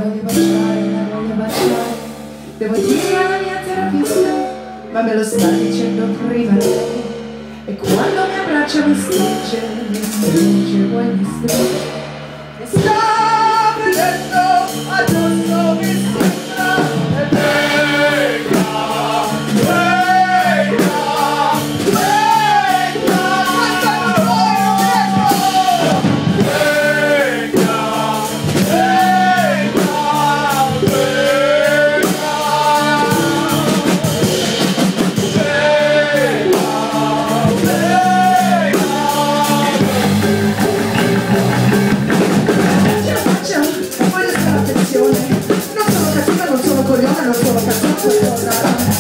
voglio baciare, la voglio baciare. Devo dire alla mia terapista, ma me lo sta dicendo prima lei. E quando mi abbraccia mi stringe, poi mi stringe. E sta vedendo addosso mi sembra. E venga, venga, venga, cantano loro, venga, venga, non sono cattiva,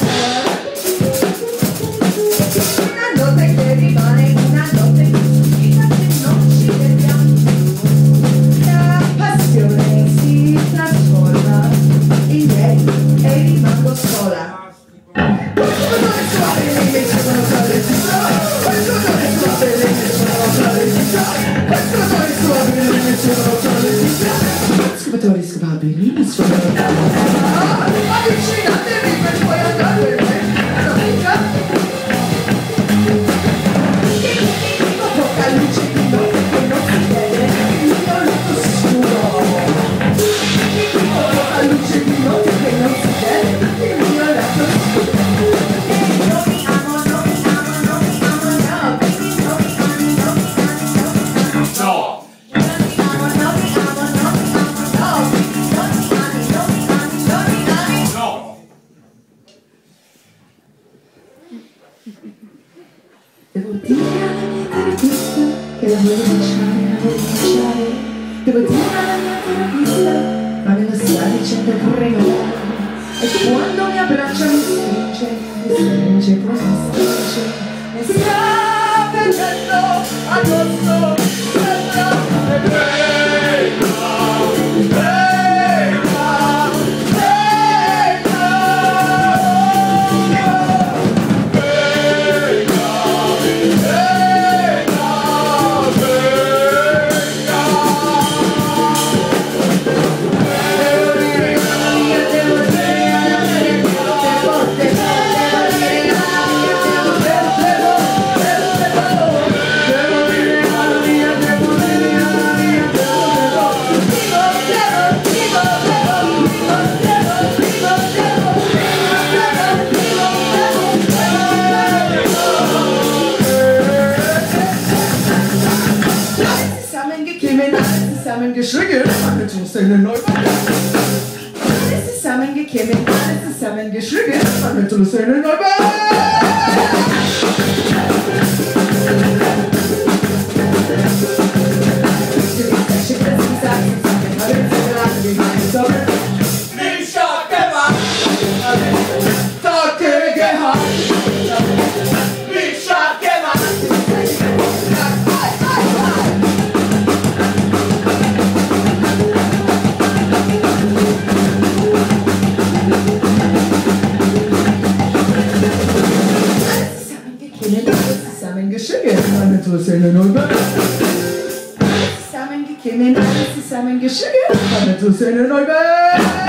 una notte che rimane, una notte che stupida che non ci vediamo. La passione si trasforma in lei e rimango sola. Qualcuno è suave, le mie sono tra le dita. Qualcuno è suave, le mie sono tra le dita. Qualcuno è suave, le mie sono tra le dita. Scubatori scabili, sono avvicinatevi per poi andare per me, amica. Che poca luce di notte che non si vede, il mio letto scuro. Che poca luce di notte che non si vede, il mio letto scuro. Non mi amo, non mi amo, non mi amo, no. Baby, non mi ami, non mi ami, non mi ami, no. Non mi amo, non mi amo, non mi amo, no. Baby, non mi ami, non mi ami, non mi ami, no. Devo dire alla mia terapista che la voglio baciare, la voglio baciare. Devo dire alla mia terapista, ma me lo sta dicendo pure lei. E quando mi abbraccia mi stringe, poi mi stringe. E sta vedendo addosso, sembra e venga, venga, venga. Zusammengeschrieben, alle Zustände neu. Alles zusammengekommen, alles zusammengeschrieben, alle Zustände neu. Zusammengekommen, alles zusammengeschrieben, alle Zustände neu.